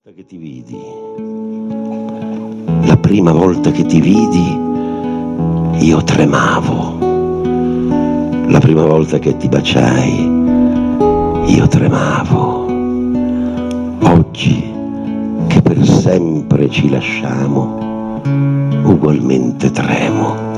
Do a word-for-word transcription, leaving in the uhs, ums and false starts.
Che ti vidi, la prima volta che ti vidi, io tremavo. La prima volta che ti baciai, io tremavo. Oggi che per sempre ci lasciamo, ugualmente tremo.